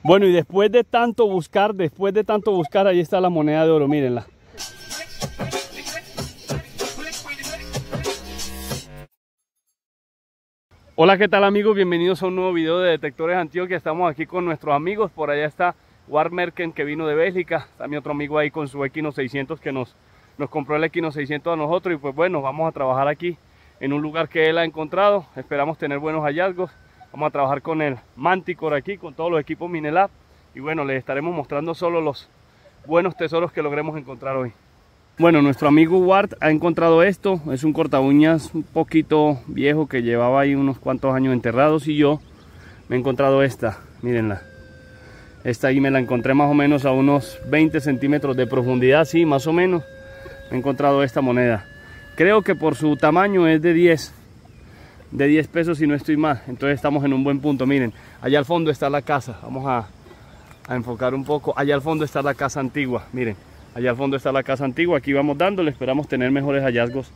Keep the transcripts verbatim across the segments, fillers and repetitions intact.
Bueno, y después de tanto buscar, después de tanto buscar, ahí está la moneda de oro, mírenla. Hola, ¿qué tal amigos? Bienvenidos a un nuevo video de Detectores Antioquia. Estamos aquí con nuestros amigos. Por allá está Ward Merken, que vino de Bélgica. Está mi otro amigo ahí con su Equinox seiscientos, que nos, nos compró el Equinox seiscientos a nosotros. Y pues bueno, vamos a trabajar aquí en un lugar que él ha encontrado. Esperamos tener buenos hallazgos. Vamos a trabajar con el Manticore aquí, con todos los equipos Minelab. Y bueno, les estaremos mostrando solo los buenos tesoros que logremos encontrar hoy. Bueno, nuestro amigo Ward ha encontrado esto. Es un corta uñas un poquito viejo que llevaba ahí unos cuantos años enterrados. Y yo me he encontrado esta, mírenla. Esta ahí me la encontré más o menos a unos veinte centímetros de profundidad, sí, más o menos. Me he encontrado esta moneda. Creo que por su tamaño es de diez. De diez pesos si no estoy mal. Entonces estamos en un buen punto. Miren, allá al fondo está la casa. Vamos a, a enfocar un poco. Allá al fondo está la casa antigua, miren. Allá al fondo está la casa antigua, aquí vamos dándole, esperamos tener mejores hallazgos.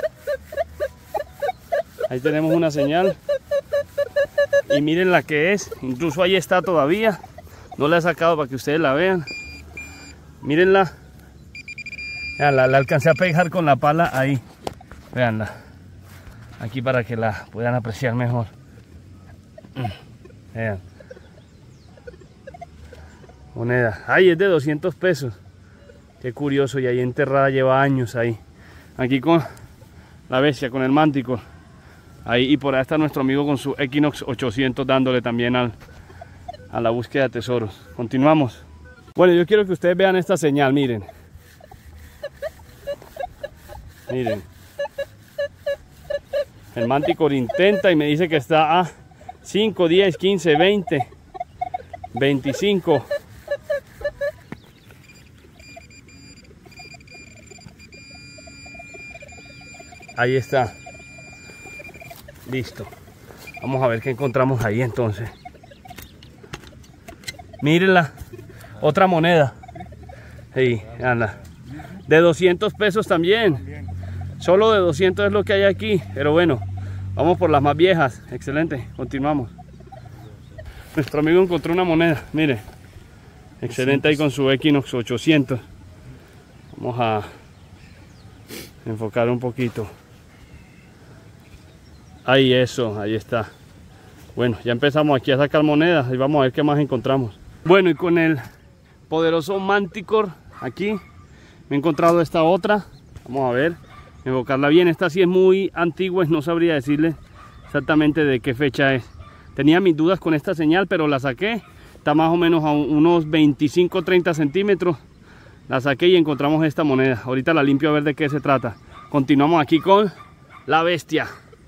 Ahí tenemos una señal. Y miren la que es, incluso ahí está todavía. No la he sacado para que ustedes la vean. Mírenla. La, la alcancé a pegar con la pala ahí. Veanla. Aquí para que la puedan apreciar mejor. Vean. Moneda. Ay, es de doscientos pesos. Qué curioso, y ahí enterrada lleva años ahí. Aquí con la bestia, con el Manticore. Ahí, y por ahí está nuestro amigo con su Equinox ochocientos dándole también al, a la búsqueda de tesoros. Continuamos. Bueno, yo quiero que ustedes vean esta señal, miren. Miren. El Manticore intenta y me dice que está a cinco, diez, quince, veinte, veinticinco. Ahí está. Listo. Vamos a ver qué encontramos ahí entonces. Mírenla. Otra moneda. Sí, anda. De doscientos pesos también. Solo de doscientos es lo que hay aquí. Pero bueno, vamos por las más viejas. Excelente. Continuamos. Nuestro amigo encontró una moneda. Mire. Excelente ahí con su Equinox ochocientos. Vamos a enfocar un poquito. Ahí, eso, ahí está. Bueno, ya empezamos aquí a sacar monedas y vamos a ver qué más encontramos. Bueno, y con el poderoso Manticore aquí me he encontrado esta otra. Vamos a ver, enfocarla bien. Esta sí es muy antigua y no sabría decirle exactamente de qué fecha es. Tenía mis dudas con esta señal, pero la saqué. Está más o menos a unos veinticinco, treinta centímetros. La saqué y encontramos esta moneda. Ahorita la limpio a ver de qué se trata. Continuamos aquí con la bestia.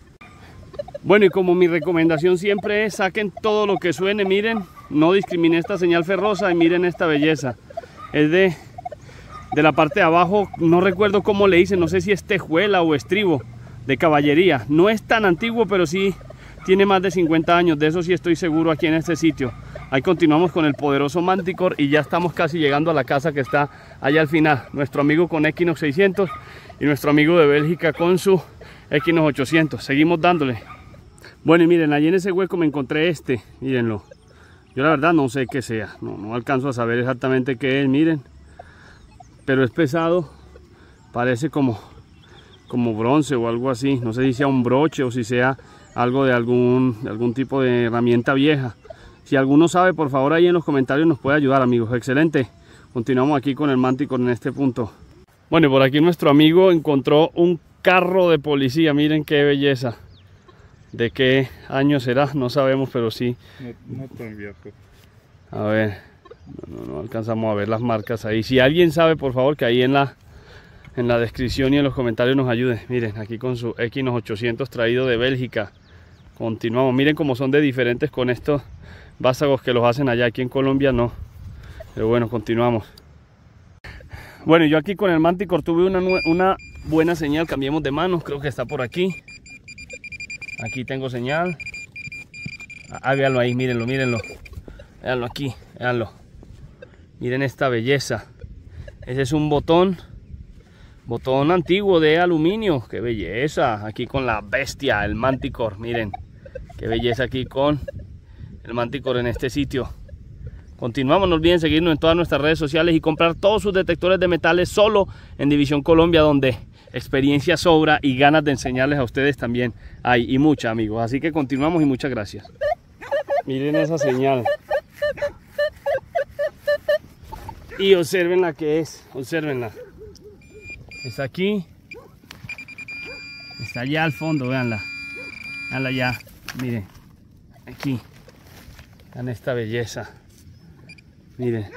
Bueno, y como mi recomendación siempre es, saquen todo lo que suene, miren, no discriminen esta señal ferrosa y miren esta belleza. Es de, de la parte de abajo, no recuerdo cómo le dicen, no sé si es tejuela o estribo de caballería. No es tan antiguo, pero sí tiene más de cincuenta años, de eso sí estoy seguro aquí en este sitio. Ahí continuamos con el poderoso Manticore y ya estamos casi llegando a la casa que está allá al final. Nuestro amigo con Equinox seiscientos y nuestro amigo de Bélgica con su Equinox ochocientos. Seguimos dándole. Bueno, y miren, allí en ese hueco me encontré este, mírenlo. Yo la verdad no sé qué sea, no, no alcanzo a saber exactamente qué es, miren. Pero es pesado, parece como, como bronce o algo así. No sé si sea un broche o si sea algo de algún, de algún tipo de herramienta vieja. Si alguno sabe, por favor ahí en los comentarios nos puede ayudar, amigos. Excelente, continuamos aquí con el Manticore en este punto. Bueno, y por aquí nuestro amigo encontró un carro de policía, miren qué belleza. ¿De qué año será? No sabemos, pero sí. No, no tan viejo. A ver, no, no, no alcanzamos a ver las marcas ahí. Si alguien sabe, por favor, que ahí en la, en la descripción y en los comentarios nos ayude. Miren, aquí con su Equinox ochocientos traído de Bélgica. Continuamos. Miren cómo son de diferentes con estos vástagos que los hacen allá. Aquí en Colombia no. Pero bueno, continuamos. Bueno, yo aquí con el Manticore tuve una, una buena señal. Cambiemos de manos. Creo que está por aquí. Aquí tengo señal. Ah, véanlo ahí, mírenlo, mírenlo. Véanlo aquí, véanlo. Miren esta belleza. Ese es un botón. Botón antiguo de aluminio. Qué belleza. Aquí con la bestia, el Manticore. Miren. Qué belleza aquí con el Manticore en este sitio. Continuamos, no olviden seguirnos en todas nuestras redes sociales y comprar todos sus detectores de metales solo en División Colombia, donde experiencia sobra y ganas de enseñarles a ustedes también hay, y mucha, amigos. Así que continuamos y muchas gracias. Miren esa señal. Y observen la que es, observenla. Está aquí. Está allá al fondo, véanla. Véanla allá, miren. Aquí. Vean esta belleza. Miren.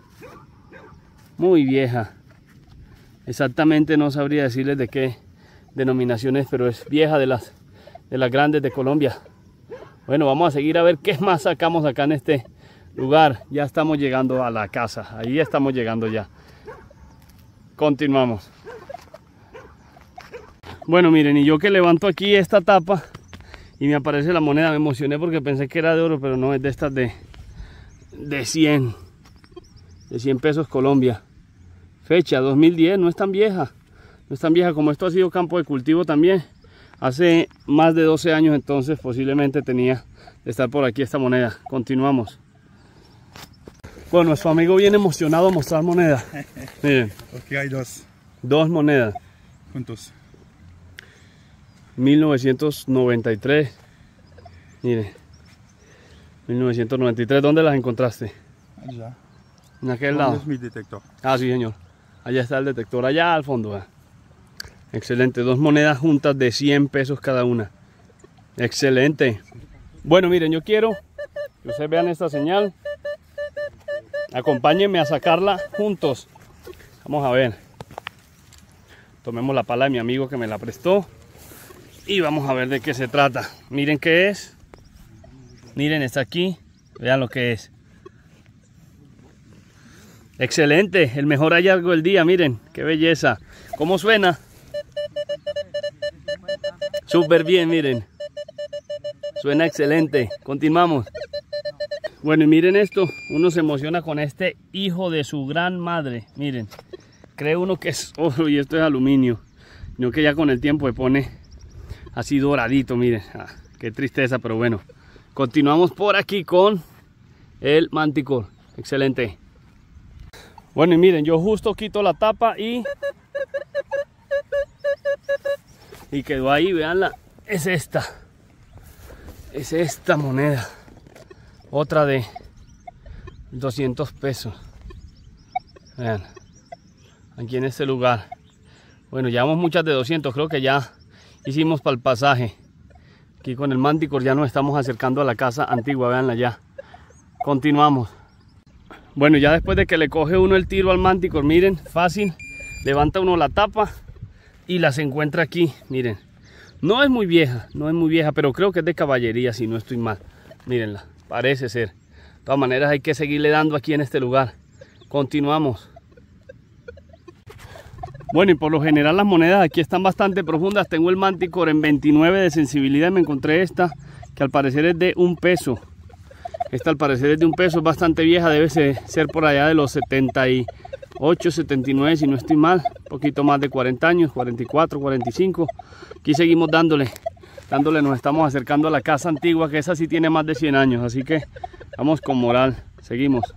Muy vieja. Exactamente no sabría decirles de qué denominación es, pero es vieja, de las, de las grandes de Colombia. Bueno, vamos a seguir a ver qué más sacamos acá en este lugar. Ya estamos llegando a la casa. Ahí estamos llegando ya. Continuamos. Bueno, miren, y yo que levanto aquí esta tapa y me aparece la moneda, me emocioné porque pensé que era de oro, pero no, es de estas de, de cien. De cien pesos Colombia. Fecha dos mil diez, no es tan vieja. No es tan vieja, como esto ha sido campo de cultivo también. Hace más de doce años, entonces posiblemente tenía de estar por aquí esta moneda. Continuamos. Bueno, nuestro amigo viene emocionado a mostrar moneda. Miren. Porque hay dos. Dos monedas. Juntos. mil novecientos noventa y tres. Miren. mil novecientos noventa y tres. ¿Dónde las encontraste? Allá. En aquel ¿Dónde lado. es mi detector? Ah, sí, señor. Allá está el detector, allá al fondo. ¿Eh? Excelente. Dos monedas juntas de cien pesos cada una. Excelente. Bueno, miren, yo quiero que ustedes vean esta señal. Acompáñenme a sacarla juntos. Vamos a ver. Tomemos la pala de mi amigo que me la prestó. Y vamos a ver de qué se trata. Miren qué es. Miren, está aquí. Vean lo que es. Excelente. El mejor hallazgo del día. Miren, qué belleza. ¿Cómo suena? Súper bien, miren. Suena excelente. Continuamos. Bueno, y miren esto. Uno se emociona con este hijo de su gran madre. Miren. Cree uno que es oro y esto es aluminio. No, que ya con el tiempo se pone así doradito, miren. Ah, qué tristeza, pero bueno. Continuamos por aquí con el Manticore. Excelente. Bueno, y miren, yo justo quito la tapa y... Y quedó ahí, veanla. Es esta. Es esta moneda. Otra de doscientos pesos. Vean. Aquí en este lugar. Bueno, llevamos muchas de doscientos. Creo que ya hicimos para el pasaje. Aquí con el Manticore ya nos estamos acercando a la casa antigua. Veanla ya. Continuamos. Bueno, ya después de que le coge uno el tiro al Manticore, miren, fácil. Levanta uno la tapa y las encuentra aquí. Miren. No es muy vieja, no es muy vieja, pero creo que es de caballería, si no estoy mal. Mírenla, parece ser. De todas maneras hay que seguirle dando aquí en este lugar. Continuamos. Bueno, y por lo general las monedas aquí están bastante profundas. Tengo el Manticore en veintinueve de sensibilidad. Me encontré esta, que al parecer es de un peso. Esta al parecer es de un peso, es bastante vieja. Debe ser por allá de los setenta y ocho, setenta y nueve, si no estoy mal. Un poquito más de cuarenta años, cuarenta y cuatro, cuarenta y cinco. Aquí seguimos dándole. Dándole, nos estamos acercando a la casa antigua, que esa sí tiene más de cien años. Así que vamos con moral. Seguimos.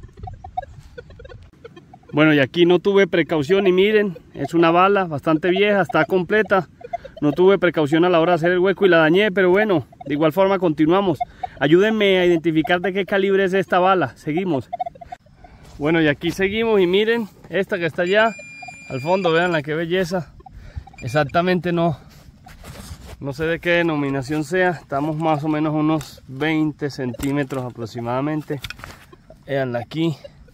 Bueno, y aquí no tuve precaución y miren, es una bala bastante vieja, está completa. No tuve precaución a la hora de hacer el hueco y la dañé, pero bueno, de igual forma continuamos. Ayúdenme a identificar de qué calibre es esta bala. Seguimos. Bueno, y aquí seguimos y miren, esta que está allá al fondo, vean qué belleza. Exactamente no, no sé de qué denominación sea. Estamos más o menos unos veinte centímetros aproximadamente. Veanla aquí.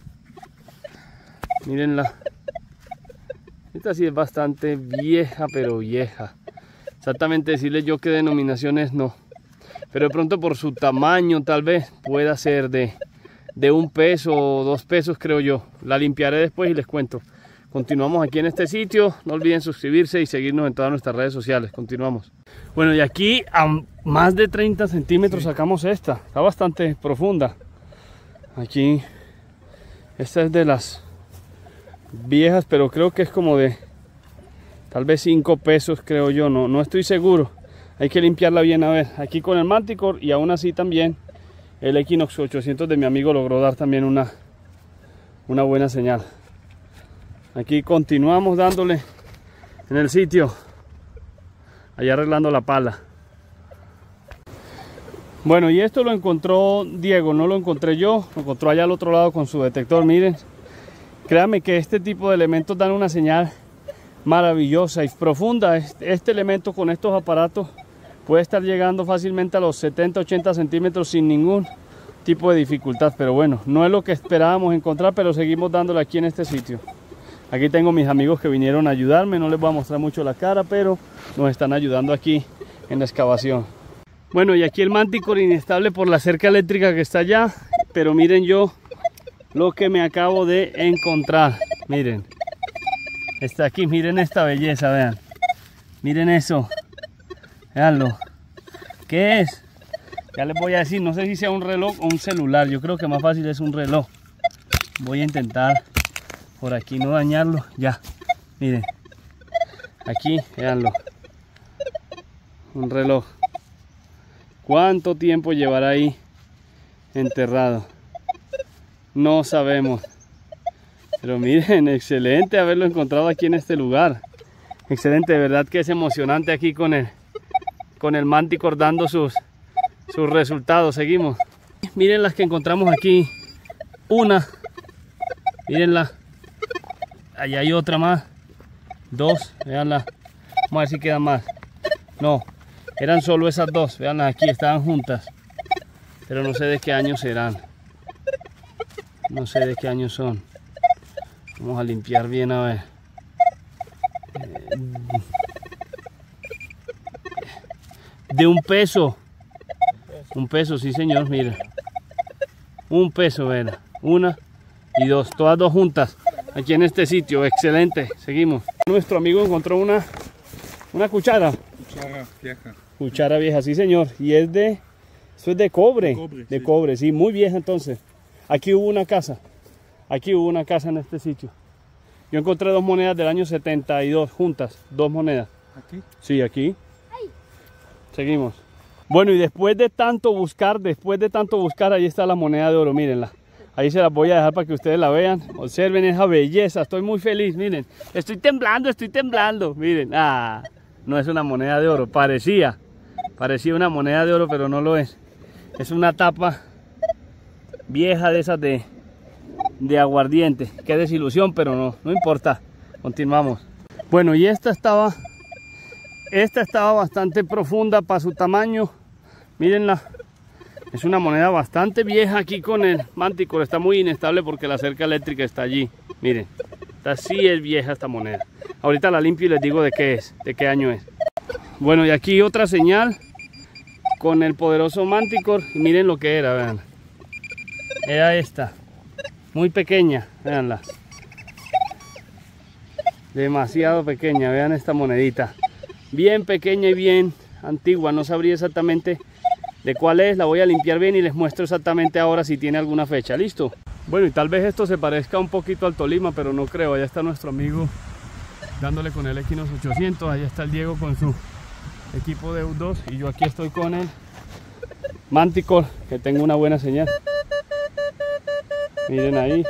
Mírenla. Esta sí es bastante vieja, pero vieja. Exactamente decirles yo qué denominación es, no. Pero de pronto por su tamaño tal vez pueda ser de, de un peso o dos pesos, creo yo. La limpiaré después y les cuento. Continuamos aquí en este sitio. No olviden suscribirse y seguirnos en todas nuestras redes sociales. Continuamos. Bueno, y aquí a más de treinta centímetros sacamos esta. Está bastante profunda. Aquí, esta es de las viejas, pero creo que es como de tal vez cinco pesos, creo yo. No, no estoy seguro. Hay que limpiarla bien. A ver, aquí con el Manticore, y aún así también el Equinox ochocientos de mi amigo logró dar también una, una buena señal. Aquí continuamos dándole en el sitio, allá arreglando la pala. Bueno, y esto lo encontró Diego, no lo encontré yo, lo encontró allá al otro lado con su detector. Miren, créanme que este tipo de elementos dan una señal maravillosa y profunda. Este, este elemento con estos aparatos puede estar llegando fácilmente a los setenta ochenta centímetros sin ningún tipo de dificultad, pero bueno, no es lo que esperábamos encontrar, pero seguimos dándole aquí en este sitio. Aquí tengo mis amigos que vinieron a ayudarme, no les voy a mostrar mucho la cara, pero nos están ayudando aquí en la excavación. Bueno, y aquí el Manticore inestable por la cerca eléctrica que está allá, pero miren yo lo que me acabo de encontrar. Miren, está aquí, miren esta belleza, vean. Miren eso, veanlo. ¿Qué es? Ya les voy a decir, no sé si sea un reloj o un celular, yo creo que más fácil es un reloj. Voy a intentar por aquí no dañarlo, ya, miren, aquí, veanlo, un reloj. ¿Cuánto tiempo llevará ahí enterrado? No sabemos, pero miren, excelente haberlo encontrado aquí en este lugar. Excelente, de verdad que es emocionante aquí con el, con el Manticore dando sus, sus resultados. Seguimos. Miren las que encontramos aquí. Una. Mírenla. Allá hay otra más. Dos. Veanla. Vamos a ver si quedan más. No. Eran solo esas dos. Veanlas aquí. Estaban juntas. Pero no sé de qué año serán. No sé de qué año son. Vamos a limpiar bien a ver. De un peso. Un peso, sí señor, mira. Un peso, ven. Una y dos, todas dos juntas. Aquí en este sitio, excelente. Seguimos. Nuestro amigo encontró una, una cuchara. Cuchara vieja. Cuchara vieja, sí señor. Y es de, eso es de cobre. De cobre, de sí. cobre, sí, muy vieja entonces. Aquí hubo una casa. Aquí hubo una casa en este sitio. Yo encontré dos monedas del año setenta y dos juntas, dos monedas. ¿Aquí? Sí, aquí. Seguimos. Bueno, y después de tanto buscar, después de tanto buscar, ahí está la moneda de oro, mírenla. Ahí se las voy a dejar para que ustedes la vean. Observen esa belleza, estoy muy feliz, miren. Estoy temblando, estoy temblando, miren. Ah, no es una moneda de oro, parecía. Parecía una moneda de oro, pero no lo es. Es una tapa vieja de esas de, de aguardiente. Qué desilusión, pero no, no importa. Continuamos. Bueno, y esta estaba... Esta estaba bastante profunda para su tamaño. Mírenla. Es una moneda bastante vieja aquí con el Manticore. Está muy inestable porque la cerca eléctrica está allí. Miren. Esta sí es vieja esta moneda. Ahorita la limpio y les digo de qué es. De qué año es. Bueno, y aquí otra señal. Con el poderoso Manticore. Y miren lo que era, vean. Era esta. Muy pequeña. Veanla. Demasiado pequeña. Vean esta monedita. Bien pequeña y bien antigua, no sabría exactamente de cuál es, la voy a limpiar bien y les muestro exactamente ahora si tiene alguna fecha. ¿Listo? Bueno, y tal vez esto se parezca un poquito al Tolima, pero no creo. Allá está nuestro amigo dándole con el Equinox ochocientos, allá está el Diego con su equipo de U dos y yo aquí estoy con el Manticore, que tengo una buena señal. Miren ahí.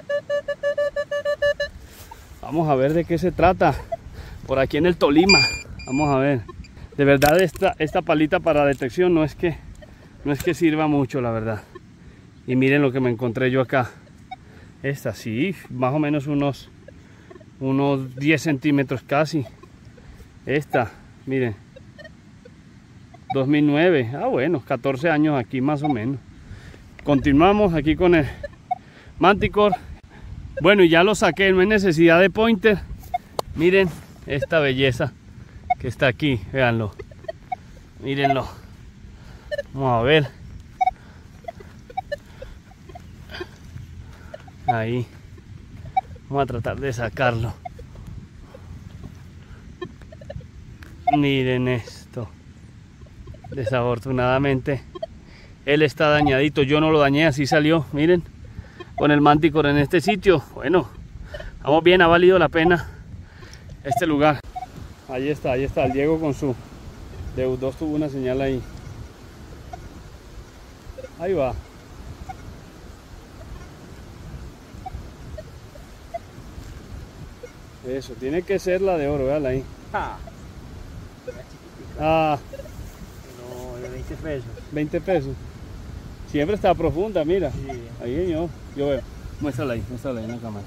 Vamos a ver de qué se trata por aquí en el Tolima. Vamos a ver, de verdad esta, esta palita para detección no es que no es que sirva mucho, la verdad. Y miren lo que me encontré yo acá. Esta sí, más o menos unos unos diez centímetros casi. Esta, miren, dos mil nueve, ah bueno, catorce años aquí más o menos. Continuamos aquí con el Manticore. Bueno, y ya lo saqué, no hay necesidad de pointer. Miren esta belleza que está aquí, véanlo, mírenlo. Vamos a ver. Ahí. Vamos a tratar de sacarlo. Miren esto. Desafortunadamente él está dañadito. Yo no lo dañé, así salió. Miren, con el Manticore en este sitio. Bueno, vamos bien, ha valido la pena este lugar. Ahí está, ahí está el Diego con su D U dos, tuvo una señal ahí. Ahí va. Eso, tiene que ser la de oro, véala ahí. Ah, una chiquitica. Ah, No, de veinte pesos. veinte pesos. Siempre está profunda, mira. Sí. Ahí yo, yo veo. Muéstrala ahí, muéstrala ahí en la cámara.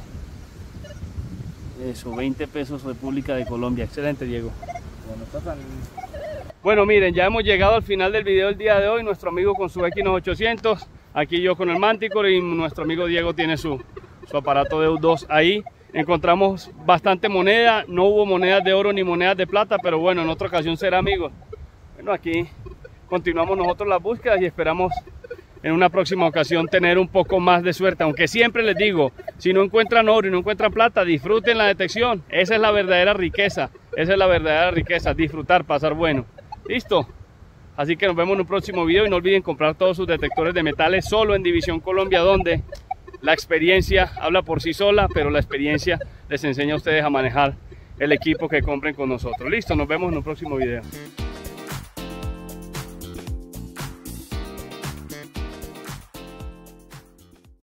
Eso, veinte pesos República de Colombia. Excelente, Diego. Bueno, está tan... Bueno, miren, ya hemos llegado al final del video del día de hoy. Nuestro amigo con su Equinox ochocientos. Aquí yo con el Manticore y nuestro amigo Diego tiene su, su aparato de U dos ahí. Encontramos bastante moneda. No hubo monedas de oro ni monedas de plata, pero bueno, en otra ocasión será, amigos. Bueno, aquí continuamos nosotros las búsquedas y esperamos en una próxima ocasión tener un poco más de suerte, aunque siempre les digo, si no encuentran oro y no encuentran plata, disfruten la detección. Esa es la verdadera riqueza, esa es la verdadera riqueza, disfrutar, pasar bueno. ¿Listo? Así que nos vemos en un próximo video y no olviden comprar todos sus detectores de metales solo en División Colombia, donde la experiencia habla por sí sola, pero la experiencia les enseña a ustedes a manejar el equipo que compren con nosotros. Listo, nos vemos en un próximo video.